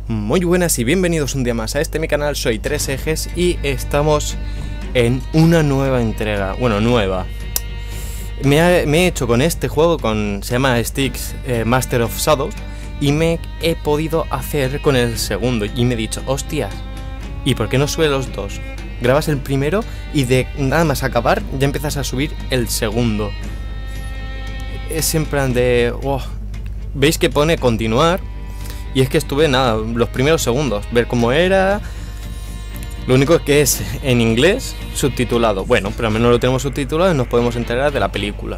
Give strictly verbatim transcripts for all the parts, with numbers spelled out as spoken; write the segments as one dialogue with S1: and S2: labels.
S1: Muy buenas y bienvenidos un día más a este mi canal, soy Tres Ejes y estamos en una nueva entrega, bueno, nueva. Me, ha, me he hecho con este juego, con se llama Styx eh, Master of Shadows, y me he podido hacer con el segundo y me he dicho, hostias, ¿y por qué no sube los dos? Grabas el primero y de nada más acabar ya empiezas a subir el segundo. Es en plan de... Oh, veis que pone continuar. Y es que estuve, nada, los primeros segundos, ver cómo era. Lo único que es en inglés, subtitulado. Bueno, pero al menos lo tenemos subtitulado y nos podemos enterar de la película.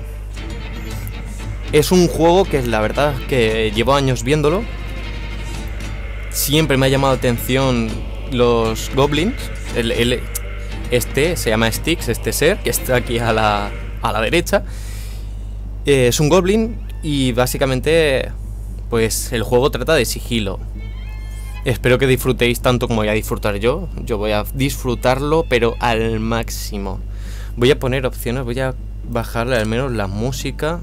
S1: Es un juego que la verdad que llevo años viéndolo. Siempre me ha llamado la atención los goblins. El, el, este se llama Styx, este ser, que está aquí a la, a la derecha. Eh, es un goblin y básicamente... Pues el juego trata de sigilo. Espero que disfrutéis tanto como voy a disfrutar yo. Yo voy a disfrutarlo, pero al máximo. Voy a poner opciones, voy a bajarle al menos la música.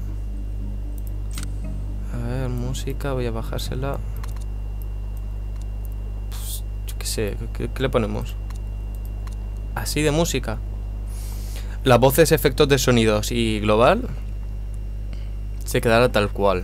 S1: A ver, música, voy a bajársela. Pues, yo qué sé, ¿qué, qué le ponemos? Así de música. Las voces, efectos de sonidos y global se quedará tal cual.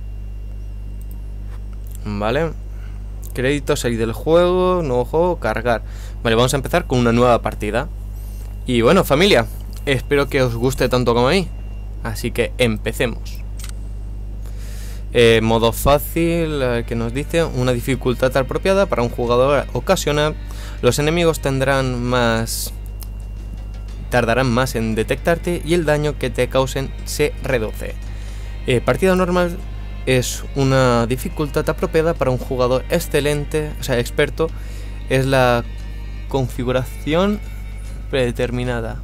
S1: Vale, créditos, salir del juego, nuevo juego, cargar. Vale, vamos a empezar con una nueva partida. Y bueno, familia, espero que os guste tanto como a mí. Así que empecemos. eh, Modo fácil, eh, que nos dice una dificultad apropiada para un jugador ocasional. Los enemigos tendrán más... tardarán más en detectarte y el daño que te causen se reduce. eh, Partida normal. Es una dificultad apropiada para un jugador excelente, o sea, experto. Es la configuración predeterminada.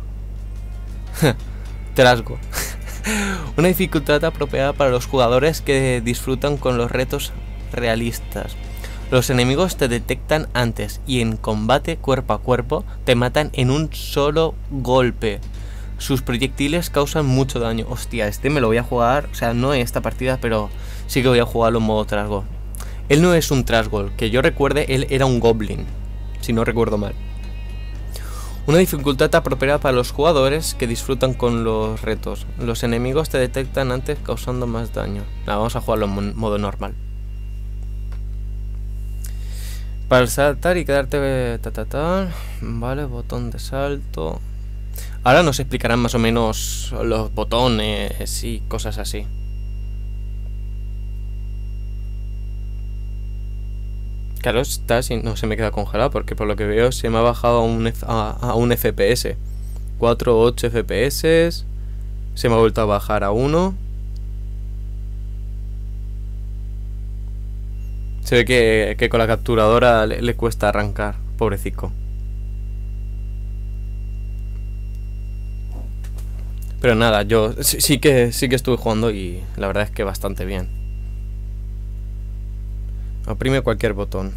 S1: Trasgo. Una dificultad apropiada para los jugadores que disfrutan con los retos realistas. Los enemigos te detectan antes y en combate cuerpo a cuerpo te matan en un solo golpe. Sus proyectiles causan mucho daño. Hostia, este me lo voy a jugar, o sea, no en esta partida, pero sí que voy a jugarlo en modo Trasgo. Él no es un Trasgo, que yo recuerde, él era un Goblin, si no recuerdo mal. Una dificultad apropiada para los jugadores que disfrutan con los retos. Los enemigos te detectan antes causando más daño. Nada, vamos a jugarlo en modo normal. Para saltar y quedarte... Ta, ta, ta. Vale, botón de salto... Ahora nos explicarán más o menos los botones y cosas así. Claro, está, si no se me queda congelado porque por lo que veo se me ha bajado a un, a, a un F P S. cuatro o ocho F P S. Se me ha vuelto a bajar a uno. Se ve que, que con la capturadora le, le cuesta arrancar, pobrecico. Pero nada, yo sí, sí que sí que estuve jugando y la verdad es que bastante bien. Oprime cualquier botón.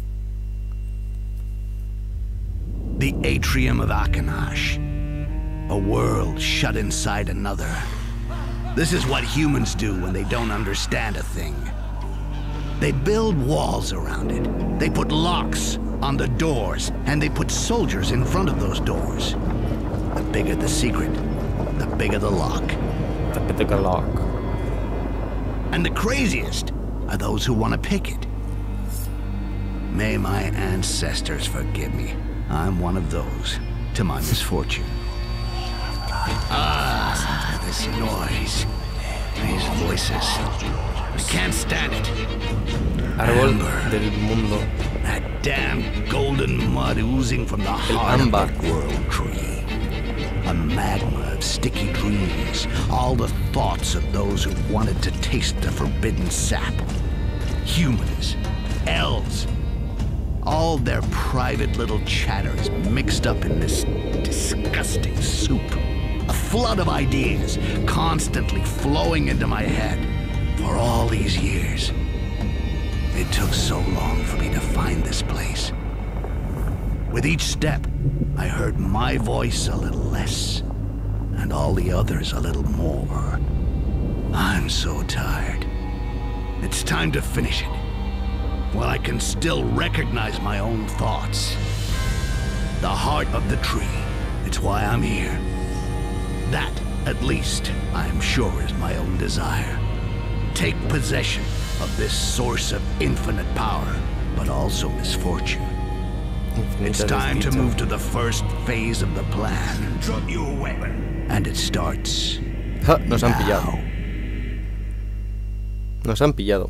S2: The Atrium of Akanash. A world shut inside another. This is what humans do when they don't understand a thing. They build walls around it. They put locks on the doors, and they put soldiers in front of those doors. The bigger the secret, the bigger the lock.
S1: The bigger the lock.
S2: And the craziest are those who want to pick it. May my ancestors forgive me. I'm one of those, to my misfortune. Ah, this noise. These voices. I can't stand it.
S1: Árbol del mundo.
S2: That damn golden mud oozing from the heart of the world tree. A magma of sticky dreams, all the thoughts of those who wanted to taste the forbidden sap. Humans, elves, all their private little chatter is mixed up in this disgusting soup. A flood of ideas constantly flowing into my head for all these years. It took so long for me to find this place. With each step, I heard my voice a little less, and all the others a little more. I'm so tired. It's time to finish it. while I can still recognize my own thoughts. The heart of the tree. It's why I'm here. That, at least, I am sure is my own desire. Take possession of this source of infinite power, but also misfortune. It's time to move to the first phase of the plan. Drop your weapon. And it starts.
S1: Ja, nos han pillado. Nos han pillado.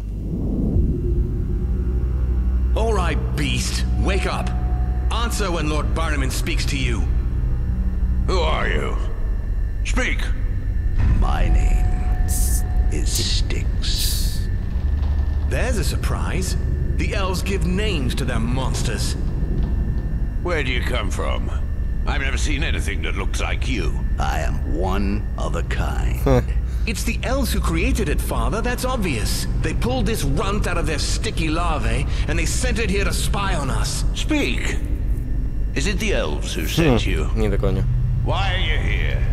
S3: All right, beast. Wake up. Answer when Lord Barnaman speaks to you.
S4: Who are you? Speak.
S2: My name is Styx.
S3: There's a surprise. The elves give names to their monsters.
S4: Where do you come from? I've never seen anything that looks like you.
S2: I am one of a kind.
S3: It's the elves who created it, Father, that's obvious. They pulled this runt out of their sticky larvae, and they sent it here to spy on us.
S4: Speak. Is it the elves who sent you?
S1: Ni de coño.
S4: Why are you here?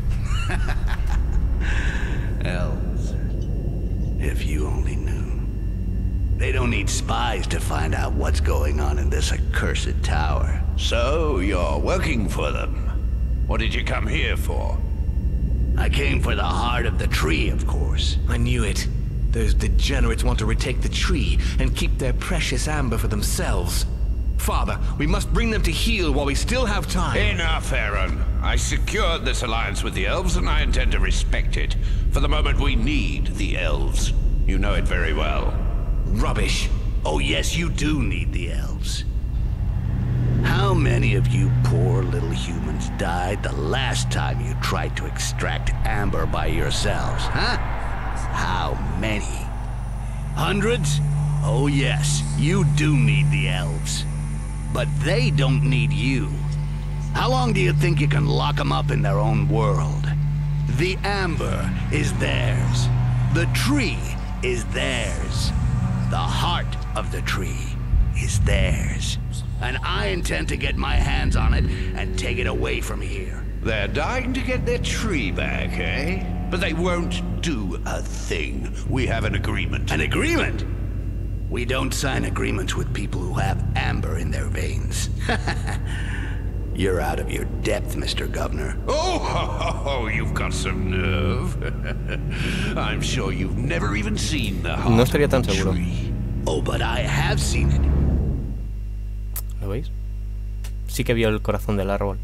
S2: Elves. If you only knew. They don't need spies to find out what's going on in this accursed tower.
S4: So, you're working for them. What did you come here for?
S2: I came for the heart of the tree, of course.
S3: I knew it. Those degenerates want to retake the tree and keep their precious amber for themselves. Father, we must bring them to heel while we still have time.
S4: Enough, Aaron. I secured this alliance with the elves, and I intend to respect it. For the moment, we need the elves. You know it very well.
S3: Rubbish.
S2: Oh yes, you do need the elves. How many of you poor little humans died the last time you tried to extract amber by yourselves, huh? How many? Hundreds? Oh yes, you do need the elves. But they don't need you. How long do you think you can lock them up in their own world? The amber is theirs. The tree is theirs. The heart of the tree is theirs. And I intend to get my hands on it and take it away from here.
S4: They're dying to get their tree back, eh? But they won't do a thing. We have an agreement.
S2: An agreement? We don't sign agreements with people who have amber in their veins. You're out of your depth, Mister Governor.
S4: Oh, ho, ho, ho, you've got some nerve. I'm sure you've never even seen the heart
S1: No estaría tan
S4: of the
S1: seguro.
S4: tree.
S2: Oh, but I have seen it.
S1: ¿Lo veis? Sí que vio el corazón del árbol.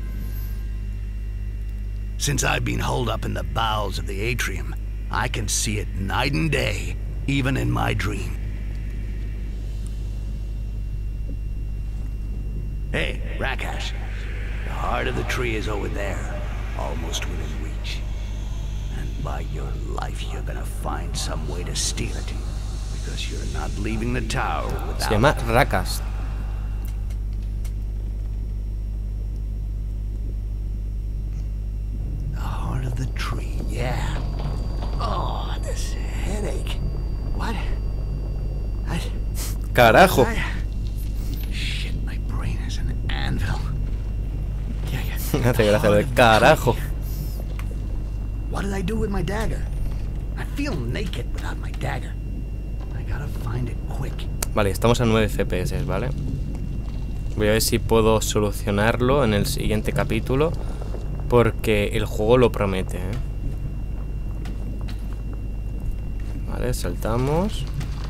S2: Since I've been holed up in the bowels of the atrium, I can see it night and day, even in my dream. Hey, Rakash, the heart of the tree is over there, almost within reach. And by your life, you're gonna find some way to steal it, because you're not leaving the tower without...
S1: Se llama Rakas.
S2: The heart of the tree, yeah. Oh, this headache. What? I...
S1: Carajo.
S2: I... Shit, my brain is an anvil. Yeah, yeah.
S1: Me hace gracia lo de carajo.
S2: What did I do with my dagger? I feel naked without my dagger. I gotta find it quick.
S1: Vale, estamos a nueve F P S, ¿vale? Voy a ver si puedo solucionarlo en el siguiente capítulo, porque el juego lo promete, ¿eh? Vale, saltamos.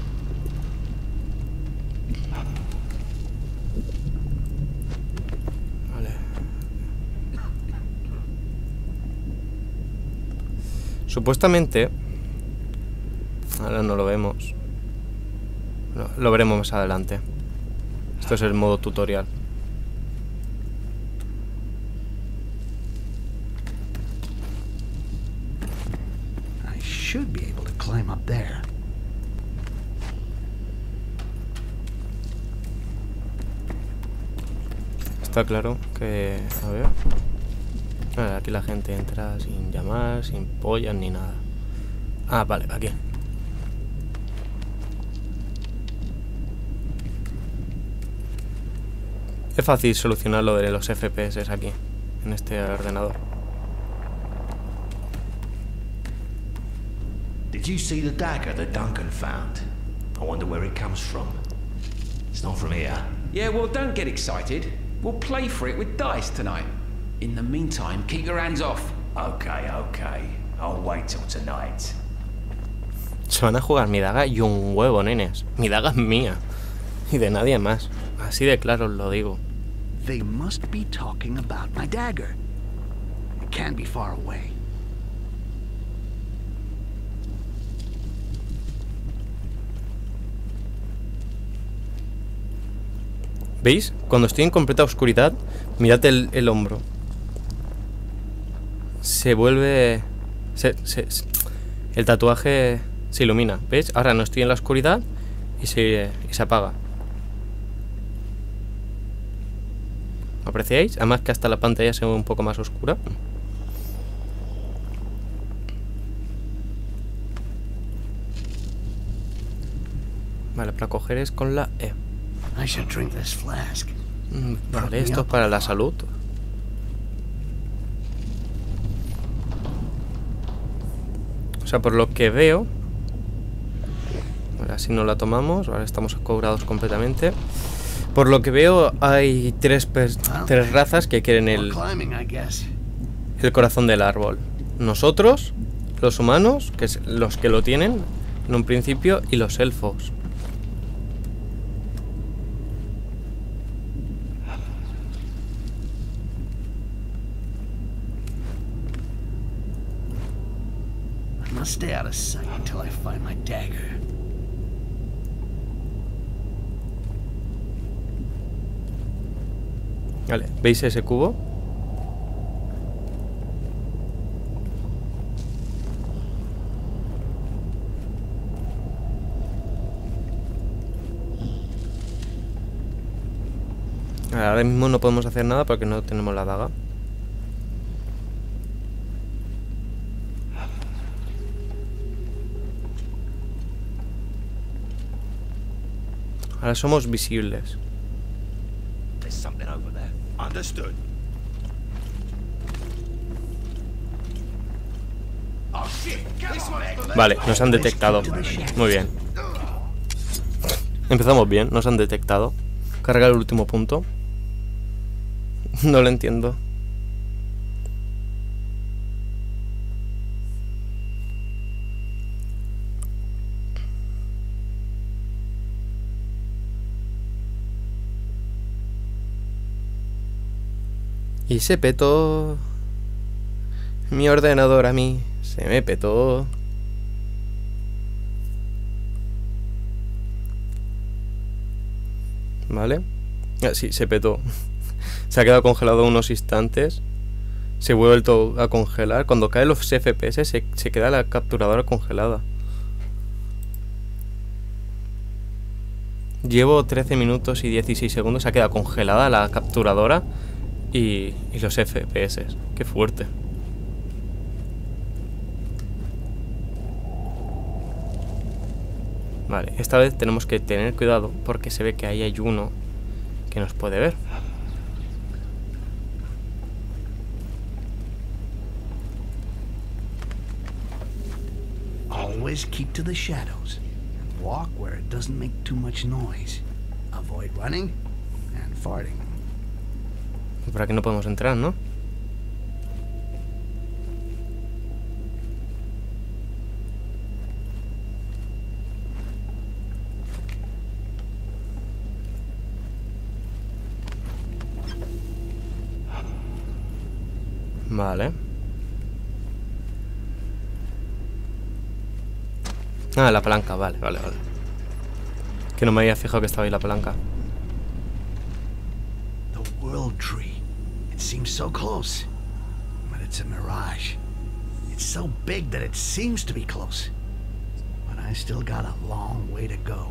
S1: Vale. Supuestamente... Ahora no lo vemos. No, lo veremos más adelante. Esto es el modo tutorial.
S2: I should be able to climb up there.
S1: Está claro que... A ver... Ah, aquí la gente entra sin llamar, sin pollas ni nada. Ah, vale, aquí. Es fácil solucionar lo de los F P S aquí, en este ordenador.
S5: Did you see the dagger that Duncan found? I wonder where it comes from. It's not from here.
S6: Yeah, well, don't get excited. We'll play for it with dice tonight. In the meantime, keep your hands off.
S5: Okay, okay. I'll wait till tonight.
S1: Se van a jugar mi daga y un huevo, nenes. Mi daga es mía. Y de nadie más. Así de claro os lo digo.
S2: They must be talking about my dagger. It can't be far away.
S1: ¿Veis? Cuando estoy en completa oscuridad, mirad el, el hombro. Se vuelve... Se, se, se, el tatuaje se ilumina. ¿Veis? Ahora no estoy en la oscuridad y se, y se apaga. ¿Apreciáis? Además que hasta la pantalla se ve un poco más oscura. Vale, para coger es con la E.
S2: I should drink this flask.
S1: Mm, Vale, esto es para la salud. O sea, por lo que veo... Ahora si no la tomamos, ahora estamos cobrados completamente. Por lo que veo hay tres, tres razas que quieren el, el corazón del árbol. Nosotros, los humanos, que es los que lo tienen en un principio, y los elfos.
S2: I'll stay out of sight until I find my dagger.
S1: Vale, ¿veis ese cubo? Ahora mismo no podemos hacer nada porque no tenemos la daga. Ahora somos visibles.
S5: There's something over there. Understood. Oh shit! This one.
S1: Vale, nos han detectado. Muy bien. Empezamos bien, nos han detectado. Carga el último punto. No lo entiendo. Y se petó. Mi ordenador a mí. Se me petó. Vale. Ah, sí, se petó. Se ha quedado congelado unos instantes. Se ha vuelto a congelar. Cuando caen los F P S se, se queda la capturadora congelada. Llevo trece minutos y dieciséis segundos. Se ha quedado congelada la capturadora. Y, y los F P S. Qué fuerte. Vale, esta vez tenemos que tener cuidado porque se ve que ahí hay uno que nos puede ver.
S2: Always keep to the shadows and walk where it doesn't make too much noise. Avoid running and farting.
S1: Por aquí no podemos entrar, ¿no? Vale. Ah, la palanca, vale, vale, vale. Que no me había fijado que estaba ahí la palanca.
S2: The World Tree. It seems so close, but it's a mirage. It's so big that it seems to be close, but I still got a long way to go.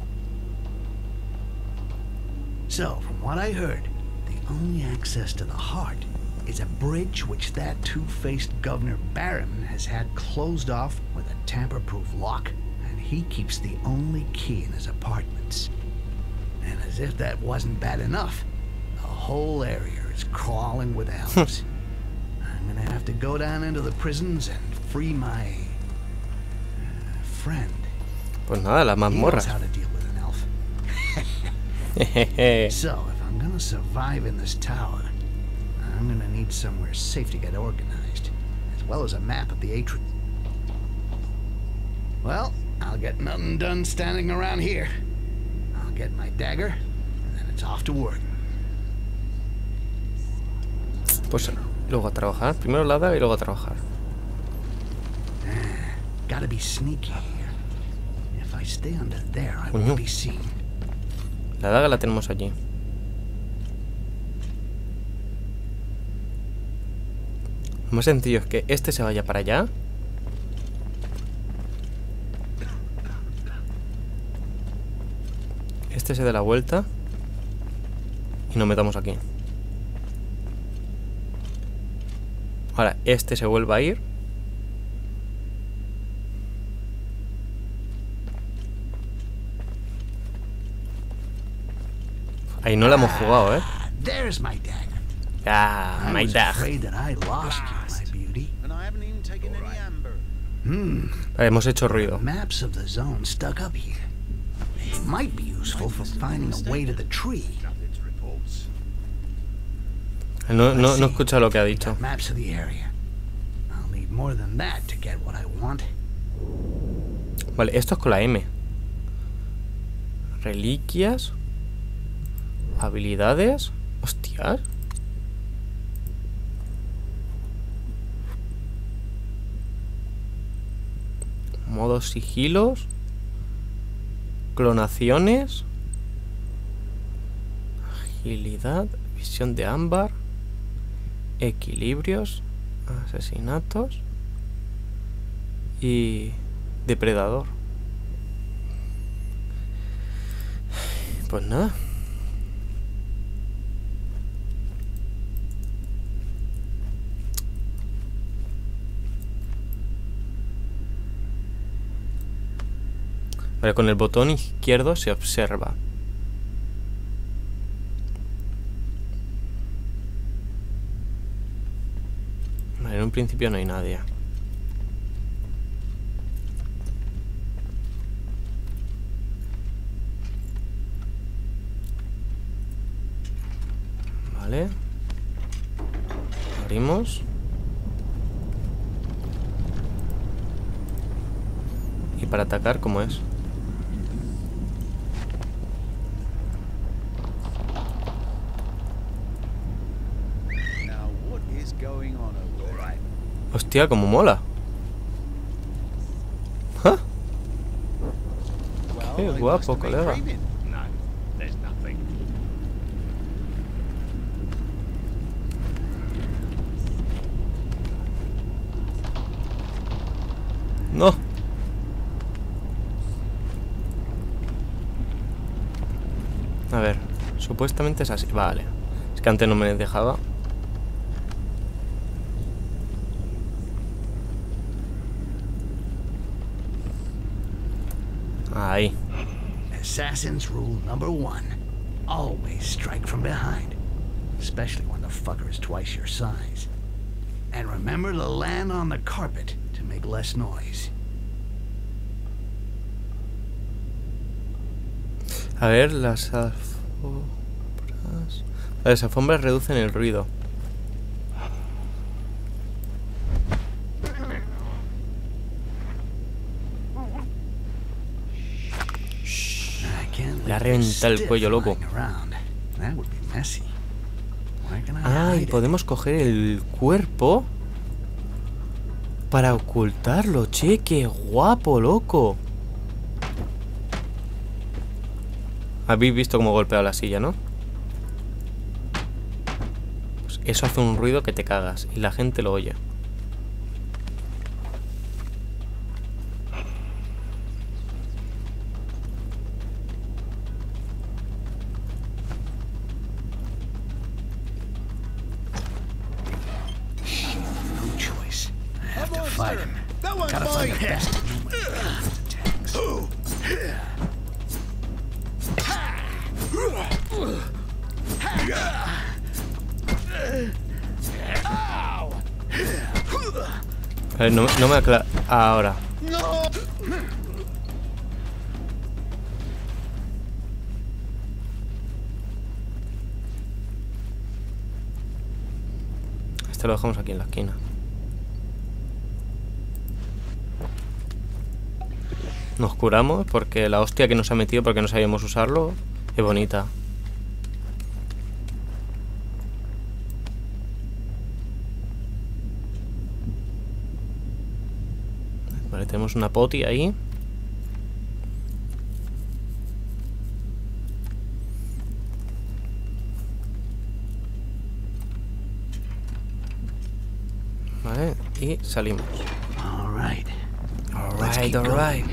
S2: So, from what I heard, the only access to the heart is a bridge which that two-faced Governor Barron has had closed off with a tamper-proof lock, and he keeps the only key in his apartments. And as if that wasn't bad enough, the whole area is crawling with elves. I'm gonna have to go down into the prisons and free my uh, friend.
S1: Pues nada, las mazmorras.
S2: He knows how to deal with an elf. So, if I'm gonna survive in this tower, I'm gonna need somewhere safe to get organized, as well as a map of the atrium. Well, I'll get nothing done standing around here. I'll get my dagger, and then it's off to work.
S1: Pues luego a trabajar. Primero la daga y luego a trabajar.
S2: Ah, gotta be sneaky here. If I stay under there, I won't be seen.
S1: La daga la tenemos allí. Lo más sencillo es que este se vaya para allá. Este se dé la vuelta. Y nos metamos aquí. Ahora, este se vuelve a ir. Ahí no la hemos jugado, ¿eh?
S2: There's my dagger.
S1: Ah, my dagger.
S2: Hmm.
S1: Hemos hecho ruido.
S2: Maps of the zone stuck up here. Might be useful for finding a way to the tree.
S1: No, no, no escucha lo que ha dicho.
S2: Maps of the area. I'll need more than that to get what I want.
S1: Vale, esto es con la M. Reliquias. Habilidades. Hostias. Modos sigilos. Clonaciones. Agilidad. Visión de ámbar. Equilibrios. Asesinatos. Y depredador. Pues nada. Vale, con el botón izquierdo se observa. Vale, en un principio no hay nadie. Vale. Abrimos. Y para atacar, ¿cómo es? Hostia, como mola. ¿Ah? Qué guapo, colega. No. A ver, supuestamente es así. Vale. Es que antes no me dejaba. Ahí.
S2: Assassin's rule number one. Always strike from behind. Especially when the fucker is twice your size. And remember to land on the carpet to make less noise.
S1: A ver, las alfombras... Las alfombras reducen el ruido. Le ha reventado el cuello, loco. Ah, y podemos coger el cuerpo para ocultarlo. Che, qué guapo, loco. Habéis visto cómo golpea la silla, ¿no? Pues eso hace un ruido que te cagas y la gente lo oye. A ver, no, no me aclara... Ahora. Este lo dejamos aquí en la esquina. Nos curamos porque la hostia que nos ha metido porque no sabíamos usarlo es bonita. Vale, tenemos una poti ahí. Vale, y salimos.
S2: All right.
S1: Alright, alright.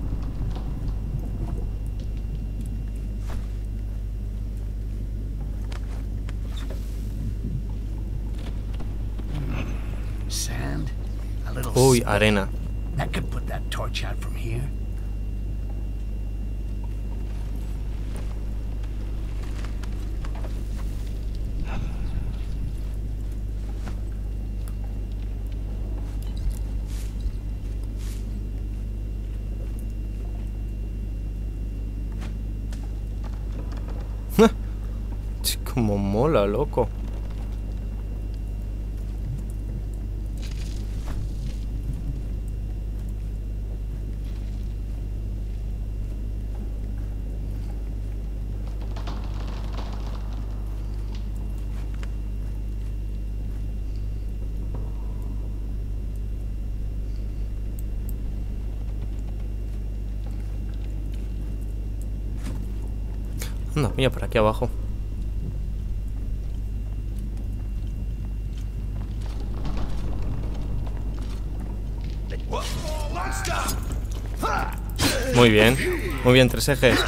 S2: Sand, a little
S1: Uy,
S2: spit.
S1: arena.
S2: That could put that torch out from here.
S1: Como mola, loco. Anda, mira, por aquí abajo. Muy bien, muy bien, tres ejes.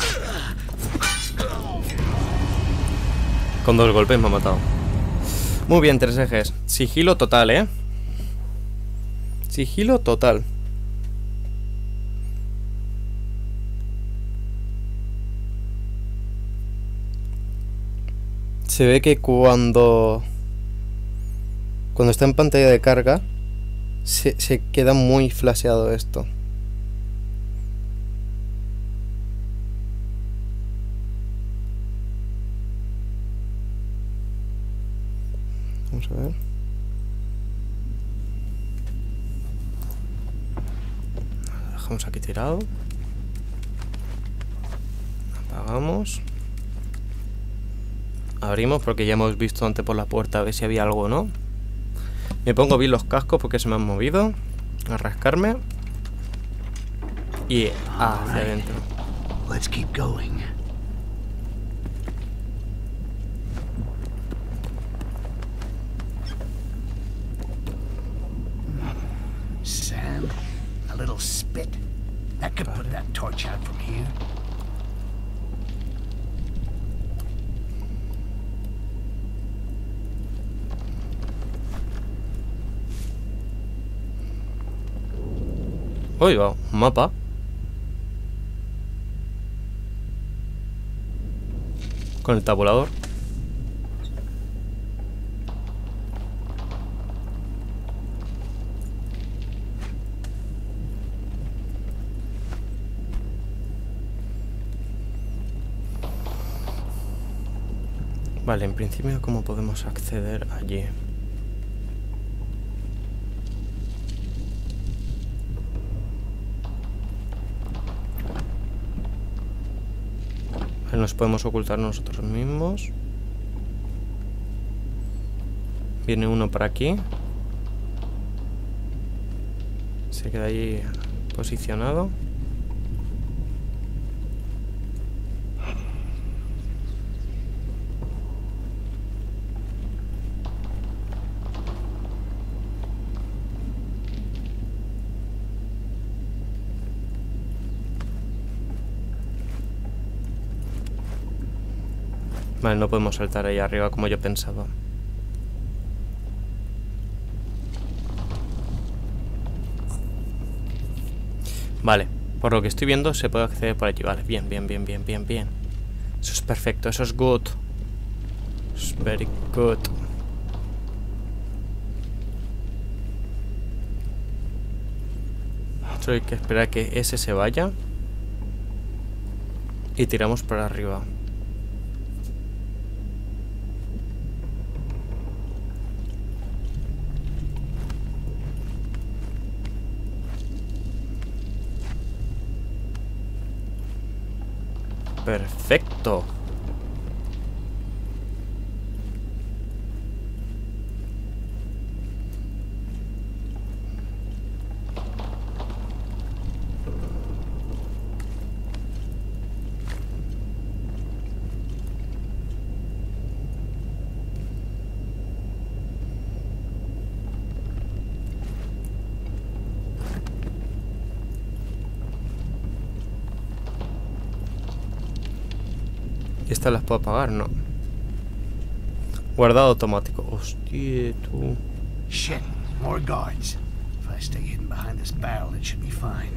S1: Con dos golpes me ha matado. Muy bien, tres ejes. Sigilo total, ¿eh? Sigilo total. Se ve que cuando... Cuando está en pantalla de carga Se, se queda muy flasheado esto. Vamos a ver. Lo dejamos aquí tirado. Apagamos. Abrimos porque ya hemos visto antes por la puerta a ver si había algo o no. Me pongo bien los cascos porque se me han movido. A rascarme. Y hacia adentro.
S2: Let's keep going. Sand, a little spit. That could put that torch out from here.
S1: Oiga, un mapa. Con el tabulador. Vale, en principio, ¿cómo podemos acceder allí? Nos podemos ocultar nosotros mismos. Viene uno por aquí. Se queda ahí posicionado. Vale, no podemos saltar ahí arriba como yo pensaba. Vale, por lo que estoy viendo se puede acceder por allí. Vale, bien, bien, bien, bien, bien, bien. Eso es perfecto, eso es good. Es very good. Solo hay que esperar a que ese se vaya. Y tiramos para arriba. Perfecto. ¿Estas las puedo apagar? No. Guardado automático. Hostia, tú.
S2: Shit, more guards. If I stay hidden behind this barrel, it should be fine.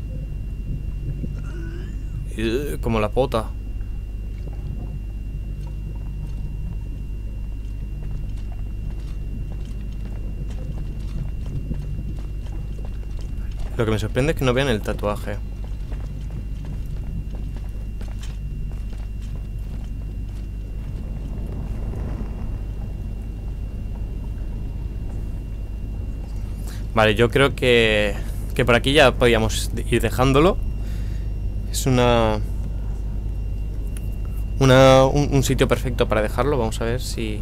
S1: Uh, como la pota. Lo que me sorprende es que no vean el tatuaje. Vale, yo creo que, que por aquí ya podíamos ir dejándolo. Es una, una un, un sitio perfecto para dejarlo. Vamos a ver si...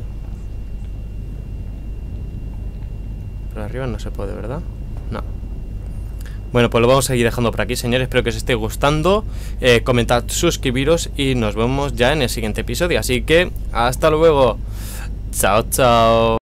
S1: Por arriba no se puede, ¿verdad? No. Bueno, pues lo vamos a ir dejando por aquí, señores. Espero que os esté gustando. Eh, comentad, suscribiros y nos vemos ya en el siguiente episodio. Así que, hasta luego. Chao, chao.